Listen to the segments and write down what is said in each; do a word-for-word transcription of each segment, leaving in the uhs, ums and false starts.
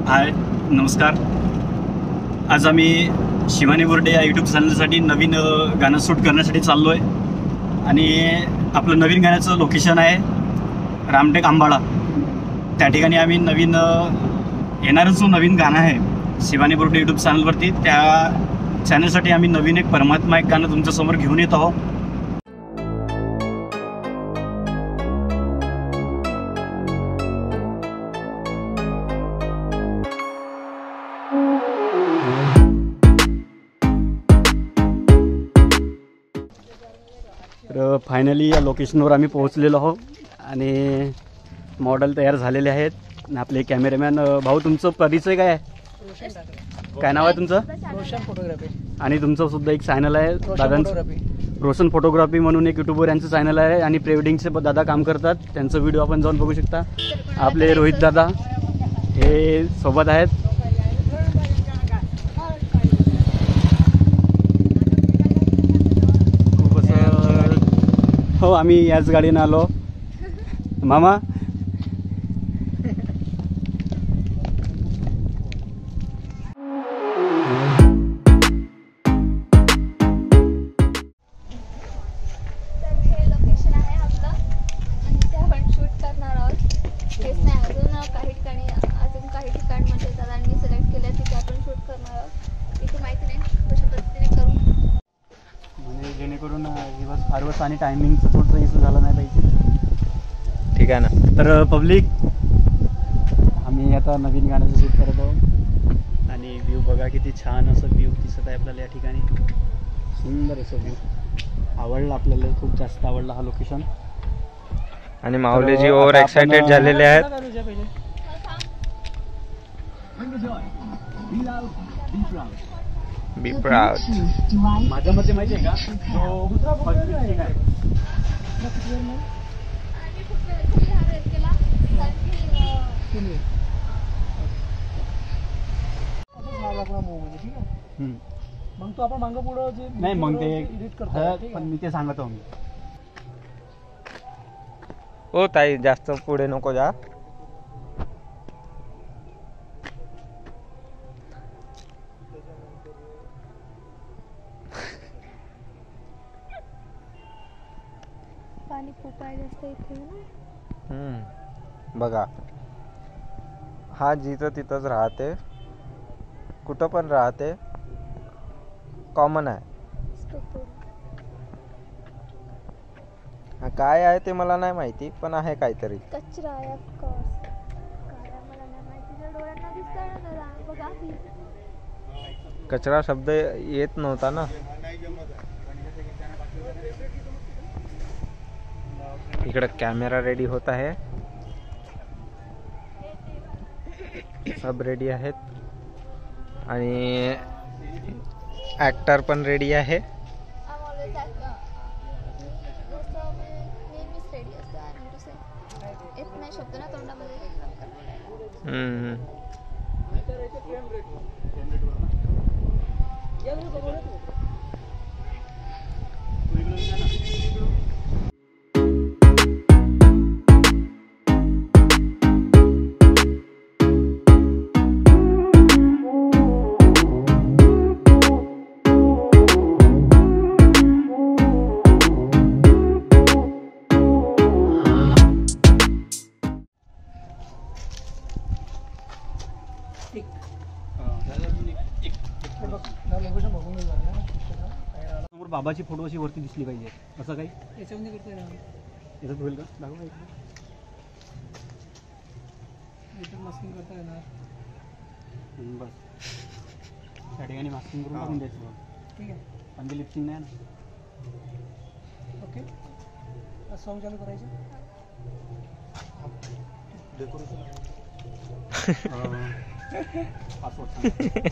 हाय नमस्कार. आज आम्ही शिवानी बोर्डे या यूट्यूब चॅनलसाठी नवीन गाणं शूट करण्यासाठी चाललो आहे आणि आपलं नवीन गाण्याचं लोकेशन आहे रामटेक आंबाळा. त्या ठिकाणी आम्ही नवीन येणारं जो नवीन गाणं आहे शिवानी बोर्डे यूट्यूब चॅनलवरती, त्या चॅनलसाठी आम्ही नवीन एक परमात्मा एक गाणं तुमच्यासमोर घेऊन येत आहोत. तर फायनली या लोकेशनवर आम्ही पोहोचलेलो आहोत आणि मॉडेल तयार झालेले आहेत. आणि आपले कॅमेरामॅन भाऊ, तुमचं परिचय काय आहे? काय नाव आहे तुमचं? रोशन फोटोग्राफी. आणि तुमचं सुद्धा एक चॅनल आहे दादांचं, रोशन फोटोग्राफी म्हणून एक यूट्यूबवर यांचं चॅनल आहे आणि प्री-वेडिंगचे दादा काम करतात. त्यांचं व्हिडिओ आपण जाऊन बघू शकता. आपले रोहित दादा हे सोबत आहेत. हो, आम्ही याच गाडीने आलो. मामा जेणेकरून दिवस फारवस आणि टायमिंगचं थोडंसं इश्यू झालं नाही पाहिजे. ठीक आहे ना. तर पब्लिक, आम्ही आता नवीन गाण्याचं शूट करत आहोत आणि व्ह्यू बघा, किती छान असं व्ह्यू दिसत आहे आपल्याला या ठिकाणी. सुंदर असं व्ह्यू आवडला आपल्याला, खूप जास्त आवडला हा लोकेशन. आणि माऊलीजी ओव्हर एक्साइटेड झालेले आहेत. Be proud. माझ्या मते माहिती आहे का, जो ठीक आहे मग तो आपण मागं पुढं जे नाही, मग ते एडिट करतो, पण मी ते सांगतो मी. हो ताई, जास्त पुढे नको जा. पाणी खूप आहे जास्त इथे ना. हम्म बघा, हा जिथं तिथंच राहते, कुठं पण राहते, कॉमन आहे. हा काय आहे ते मला नाही माहिती, पण आहे काहीतरी. कचरा आहे ऑफकोर्स. काय मला नाही माहिती, जर डोळ्यांना दिसतंय ना जरा बघा की. कचरा शब्द येत नव्हता ना. इकडे कॅमेरा रेडी होत आहे, सब रेडी आहेत आणि ऍक्टर पण रेडी आहे. हम्म समोर बाबाची फोटो अशी वरती दिसली पाहिजे, असं काही याच्यामध्ये करता याच्यात होईल का? दाखवा मास्किंग करता येणार. बस त्या ठिकाणी मास्किंग करून टाकून द्यायचं. ठीक आहे, पण ते लिप्सिंग नाही ना. ओके, सॉन्ग चालू करायचं. पासवर्ड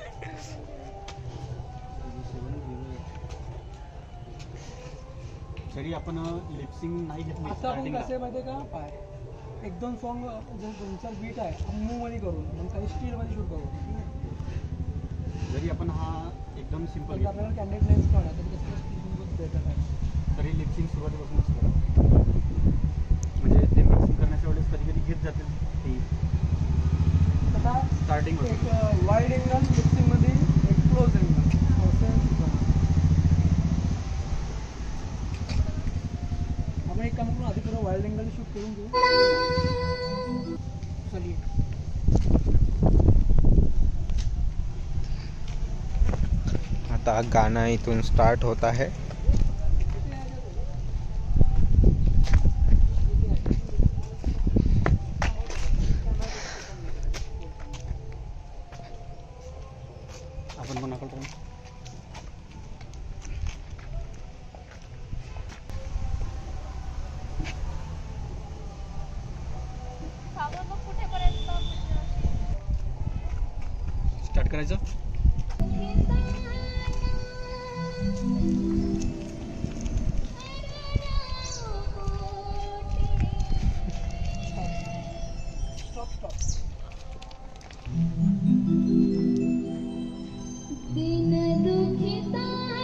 तरी आपण लिप्सिंग नाही घेतली. आता आपण कसं माहिती आहे का, पाय एक दोन सॉन्ग जर दोन चार बीट आहे आपण मूव मध्ये करून मग काही स्टील मध्ये शूट करू. जरी आपण हा एकदम सिंपल आपल्याला कॅन्डिडेट लेन्स पण आहे, तरी कसं बेटर आहे. तरी लिप्सिंग सुरुवातीपासूनच करा, म्हणजे ते मिक्सिंग करण्याच्या वेळेस कधी कधी घेत जातील ते. आता स्टार्टिंग एक वाईड एंगल मिक्सिंगमध्ये एक क्लोज एंगल असं सुद्धा. आपण एक काम करून आधी थोडं वाईड एंगल शूट करून घेऊ. चलिए आता गाना इथून स्टार्ट होता है. आपण कोणाकडे सावर मग कुठेपर्यंत म्हणजे स्टार्ट करायचं. Stop stop. दिन दुखिताना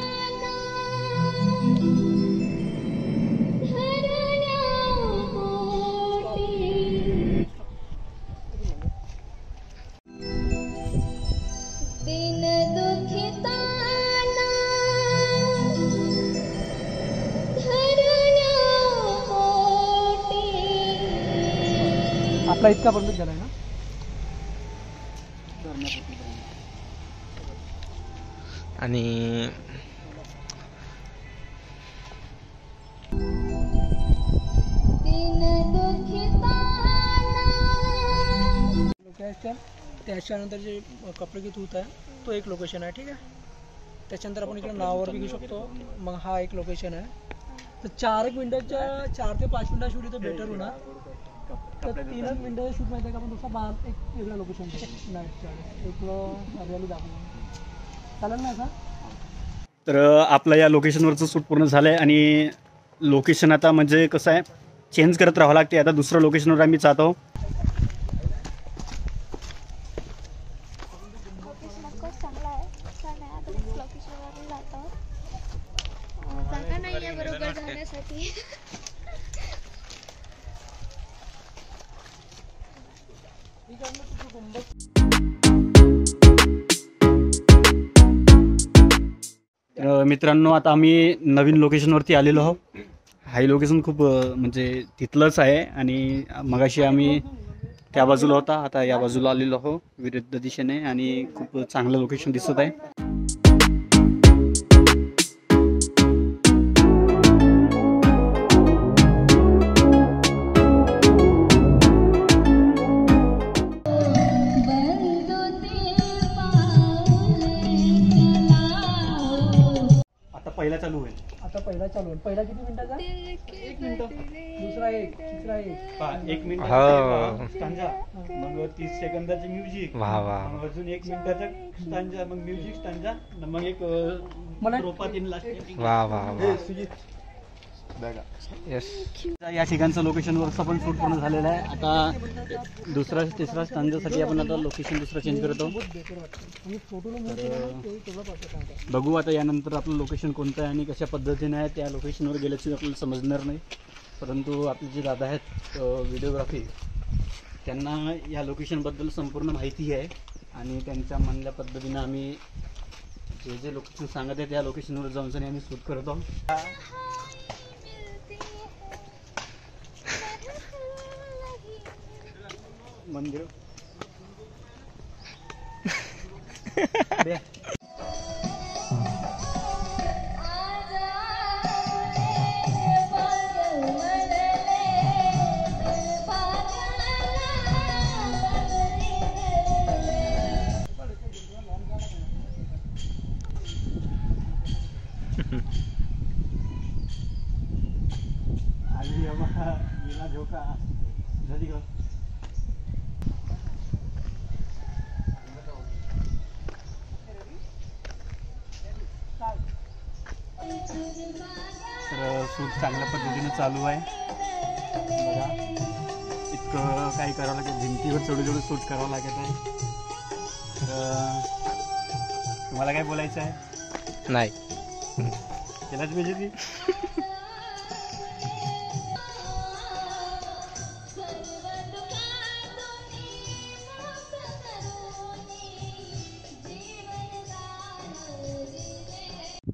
धरण्या पोटी दिन दुखिताना धरण्या पोटी. आपला इतका पर्यंत झालाय ना. आणि लोकेशन त्याच्यानंतर जे कपडे घेत होत आहे तो एक लोकेशन आहे. ठीक आहे. त्याच्यानंतर आपण इकडे नावावर बी घेऊ शकतो. मग हा एक लोकेशन आहे. तर चार एक मिनिटाच्या चार ते पाच मिनिटा शूट इथं बेटर होणार. तर तीनच मिनिटाचं शूट माहिती आहे का आपण दुसरा बाहेर एक वेगळ्या लोकेशन नाईटच्या इकडं हरियाली दाखवून चालेल ना का. तर आपलं या लोकेशनवरचं शूट पूर्ण झालं आहे आणि लोकेशन आता म्हणजे कसं आहे चेंज करत राहावं लागते. आता दुसऱ्या लोकेशनवर आम्ही जात आहोत. लोकेशन ऑफकोर्स चांगला आहे. छान आहे. आता लोकेशनवर जात आहोत. जागा नाही आहे बरोबर जाण्यासाठी. तर मित्रांनो आता आम्ही नवीन लोकेशनवरती आलेलो आहोत. हाही लोकेशन खूप अ, म्हणजे तिथलंच आहे आणि मगाशी आम्ही त्या बाजूला होता, आता या बाजूला आलेलो आहोत विरुद्ध दिशेने आणि खूप चांगलं लोकेशन दिसत आहे. आता पहिला चालू होईल. आता पहिला चालू आहे. पहिला किती मिनिटाचा. एक मिनिट. दुसरा एक तिसरा एक पहा, एक मिनिट हो. स्टांजा, मग तीस सेकंदाची म्युझिक, वा वा मग अजून एक मिनिटाचा स्टांजा, मग म्युझिक स्टांजा, मग एक मला- रोपात इन लास्ट. वा वा वा. यस. या ठिकाणचं लोकेशनवरचं पण शूट पूर्ण झालेलं आहे. आता दुसरा तिसरा स्टांजासाठी आपण आता लोकेशन दुसरं चेंज करतो. बेटर वाटतं आणि फोटोला मोठे तेवढा पाठवत नाही. बघू आता यानंतर आपलं लोकेशन कोणतं आहे आणि कशा पद्धतीने आहे त्या लोकेशनवर गेल्याची आपल्याला समजणार नाही. परंतु आपले जे दादा आहेत व्हिडिओग्राफी, त्यांना या लोकेशनबद्दल संपूर्ण माहिती आहे आणि त्यांच्या म्हणल्या पद्धतीनं आम्ही जे जे लोकेशन सांगत आहे त्या लोकेशनवर जाऊन आम्ही शूट करत आहोत. मंदिर आली बाबा गेला झोका झाली का. तर शूट चांगल्या पद्धतीने चालू आहे. बघा इतकं काही करावं लागेल, भिंतीवर चढू चढू शूट करावं लागत आहे. तर तुम्हाला काय बोलायचं आहे. नाही केलाच पाहिजे ती.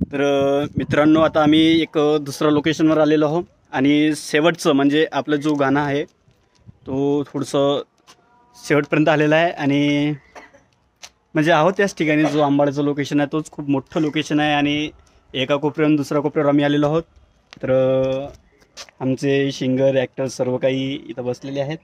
तर अ, मित्रांनो आता आम्ही एक अ, दुसऱ्या लोकेशनवर आलेलो आहोत आणि शेवटचं म्हणजे आपलं जो गाणं आहे तो थोडंसं शेवटपर्यंत आलेला आहे आणि म्हणजे आहोत त्याच ठिकाणी जो आंबाड्याचं लोकेशन आहे तोच खूप मोठं लोकेशन आहे आणि एका कोपऱ्यावरून दुसऱ्या कोपऱ्यावर आम्ही आलेलो आहोत. तर अ, आमचे सिंगर ॲक्टर सर्व काही इथं बसलेले आहेत.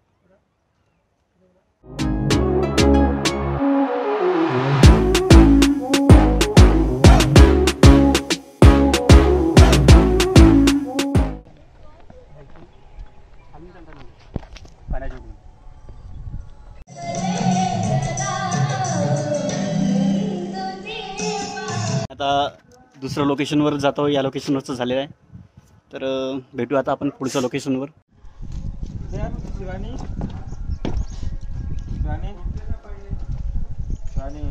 आता दुसऱ्या लोकेशनवर जातो. या लोकेशनवरचं झालेलं आहे. तर अ, भेटू आता आपण पुढच्या लोकेशनवर. शिवानी शिवानी शिवानी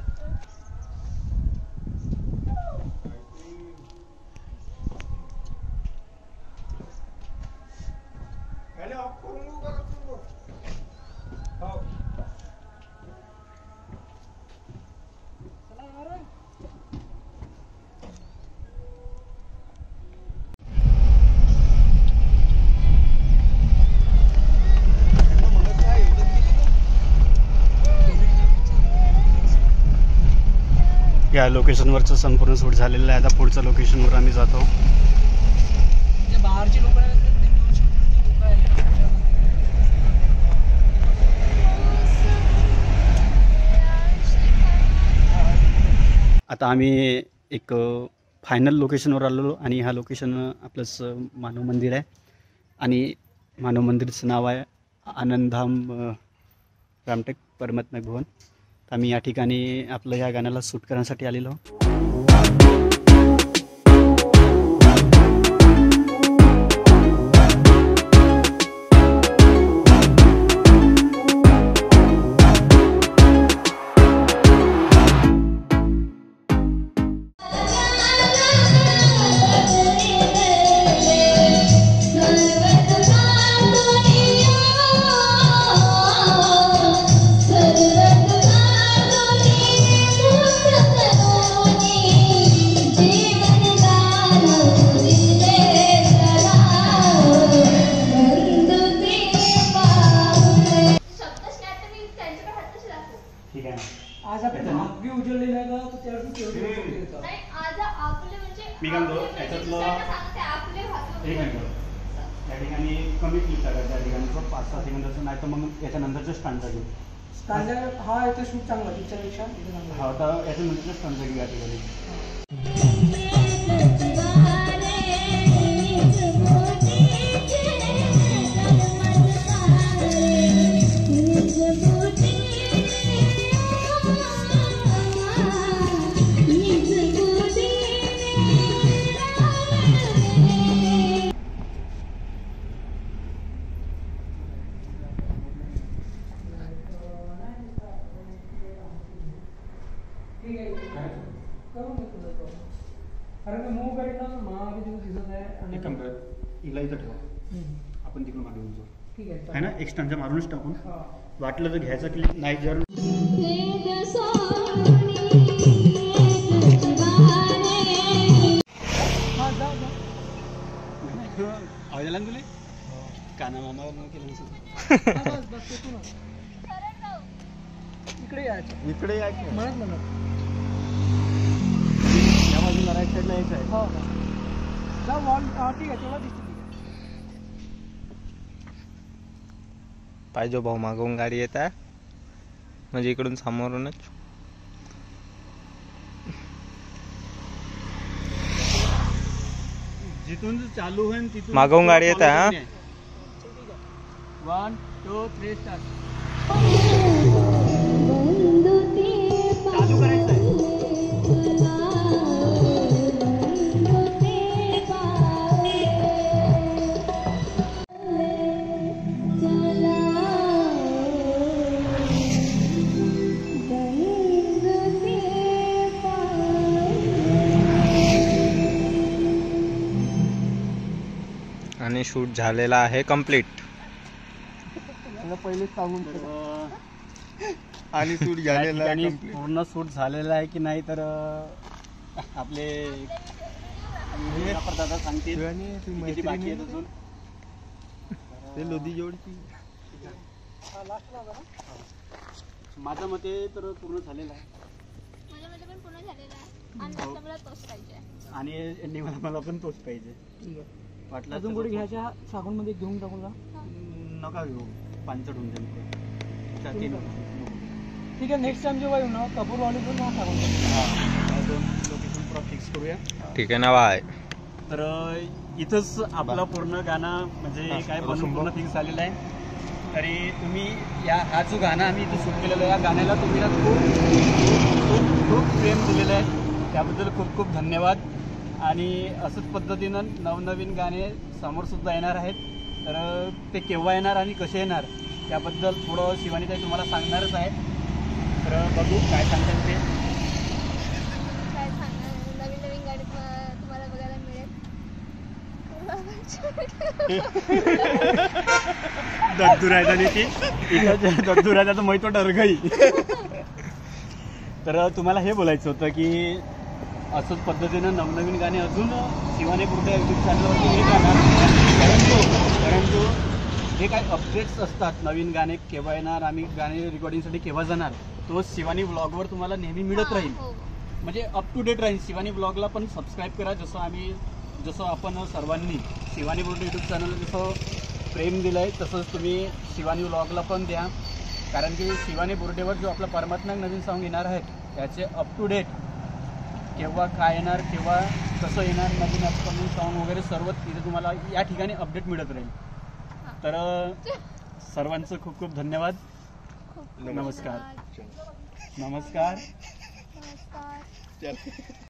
या लोकेशनवरचं संपूर्ण शूट झालेलं आहे. आता पुढच्या लोकेशनवर आम्ही जातो. जे बाहेरचे लोक आहेत ते दोनशे लोक आहेत. आता आम्ही एक फायनल लोकेशनवर आलेलो आणि हा लोकेशन आपलंच मानव मंदिर आहे आणि मानव मंदिरचं नाव आहे आनंदधाम अ, रामटेक परमात्मा भवन. आम्ही या ठिकाणी आपलं या गाण्याला शूट करण्यासाठी आलेलो आहोत. ठीक आहे ना. आज आपण भाग्य उजळलेलं आहे का तर त्यावेळी तेवढे लोकं येतात. नाही, आज आपले म्हणजे मी काय म्हणतो, आपले याच्यातलं- दुसऱ्यांना सांगते आपले भाग्य एक मिनिट. या ठिकाणी कमी क्लिक करा. त्या ठिकाणी तो पाच सहा सेकंदाचं नाही तर मग याच्यानंतरचं स्टँडचा घेऊ. स्टँडर्ड हा येतो शूट चांगला पिक्चरपेक्षा इथे चांगला हा आता याच्यानंतरचं स्टँडचा घेऊ या ठिकाणी. ठीक आहे करून घेतो तो. कारण का मूव करीन महाग दिसत आहे आणि एक काम कर, हिला इथं ठेवा. हम्म. आपण तिकडून मागे येऊन जाऊ. ठीक आहे आहे ना. एक स्टँडचा मारूनच टाकून हा. वाटलं तर घ्यायचं क्लिक नाही जर हा जा जा आवाज आला ना तुला काना मामा केलं नसेल. हा, बस बस ते तू ना इकडे यायचं इकडे या की. म्हणत म्हणत या बाजूला राईट साईडला यायचं आहे. हो हो जा वॉल हा ठीक आहे तेवढा दिसतो. पाहिजे भाऊ मागून गाडी येत आहे म्हणजे इकडून समोरूनच जिथून चालू होईल तिथून मागवून गाडी येत आहे, हा? One two three start. चालू करायचं आहे. आणि शूट झालेला आहे कंप्लीट. पहिले सांगून आणि शूट या झालेला ठिकाणी आहे complete. पूर्ण शूट झालेला आहे की नाही तर अं, आपले दादा सांगतील किती बाकी आहेत अजून. ते लोधी जोडची माझ्या मते तर पूर्ण झालेलं आहे माझ्या मध्ये पण पूर्ण झालेला आहे आणि आता मला तोच पाहिजे. आणि यांनी मला मला पण तोच पाहिजे. ठीक आहे. वाटलं अजून कुठे घ्यायच्या साबणमध्ये घेऊन टाकून जा. नका घेऊ पांचट होऊन जाईल. चार तीन ठीक आहे. नेक्स्ट टाइम जेव्हा येऊ ना कपूरवाली पण हा साबण दोन लोकेशन पुरा फिक्स करूया. ठीक आहे ना बाय. तर इथंच आपलं पूर्ण गाणं म्हणजे काय बनवून पूर्ण फिक्स झालेलं आहे. तरी तुम्ही या हा जो गाणं आम्ही इथं शूट केलेलं आहे या गाण्याला तुम्ही ना खूप खूप खूप प्रेम दिलेलं आहे. त्याबद्दल खूप खूप धन्यवाद. आणि असंच पद्धतीनं नवनवीन गाणे समोरसुद्धा येणार आहेत. तर ते केव्हा येणार आणि कसे येणार त्याबद्दल थोडं शिवानीताई तुम्हाला सांगणारच आहे. तर बघू काय सांगतात ते. काय सांगणार नवीन नवीन गाडी तुम- तुम्हाला बघायला मिळेल. दद्दुरायचा ती दद्दुरायचा मैतो डरगई. तर तुम्हाला हे बोलायचं होतं की असंच पद्धतीनं नवनवीन गाणे अजून शिवानी बुर्डे यूट्यूब चॅनलवरती हे गाणार. परंतु परंतु जे काही अपडेट्स असतात नवीन गाणे केव्हा येणार आम्ही गाणे रेकॉर्डिंगसाठी केव्हा जाणार तो शिवानी ब्लॉगवर तुम्हाला नेहमी मिळत राहील. हो. म्हणजे अप टू डेट राहील. शिवानी ब्लॉगला पण सबस्क्राईब करा. जसं आम्ही जसं आपण सर्वांनी शिवानी बुर्डे यूट्यूब चॅनलला जसं प्रेम दिलं आहे तसंच तुम्ही शिवानी ब्लॉगला पण द्या. कारण की शिवानी बुर्डेवर जो आपला परमात्मा नवीन सॉन्ग येणार आहे त्याचे अप टू डेट केव्हा काय येणार केव्हा कसं येणार नवीन अपकमिंग सॉन्ग वगैरे सर्व तिथे तुम्हाला या ठिकाणी अपडेट मिळत राहील. तर सर्वांचं खूप खूप धन्यवाद. खूप नमस्कार. धन्यवाद. नमस्कार. नमस्कार.